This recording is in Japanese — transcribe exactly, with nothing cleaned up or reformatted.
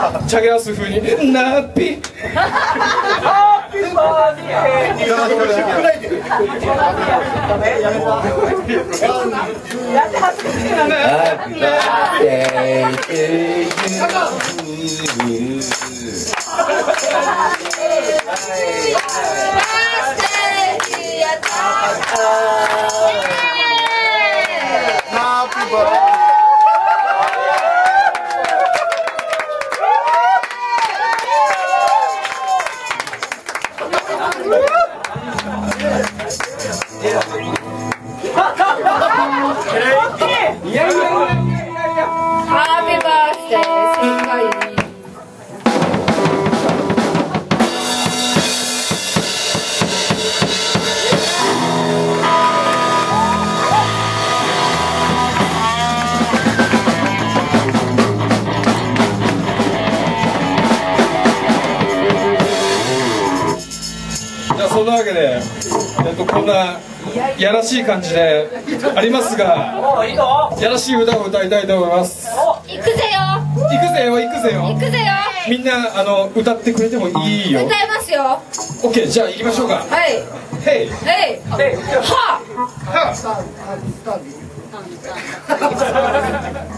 チャゲアス風にナッピハッピーバースデー。やってはずかしいな。 Happy birthday to you. Happy birthday. Happy birthday, Singai. じゃあそんなわけで、えっと、こんなやらしい感じでありますが、やらしい歌を歌いたいと思います。 行くぜよ。 行くぜよ行くぜよ。 行くぜよ。 みんなあの歌ってくれてもいいよ。 歌いますよ。 オッケー、じゃあ行きましょうか。 はい。 ヘイはい。は。 は